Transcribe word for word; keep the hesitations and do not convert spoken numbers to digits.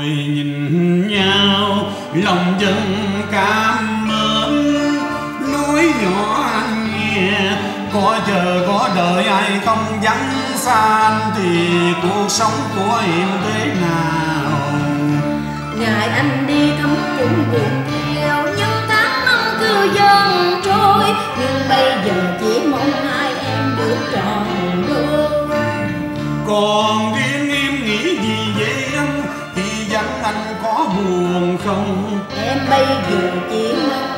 ngồi nhìn nhau lòng dân cảm mến, nói nhỏ anh nghe có chờ có đợi ai không vắng xa anh thì cuộc sống của em thế nào. Ngày anh đi thăm cũng buồn theo, nhưng tháng năm cứ dần trôi, nhưng bây giờ chỉ mong hai em được trọn đôi. Còn riêng em nghĩ gì vậy anh, khi vắng anh có buồn không? Em bây giờ chỉ mong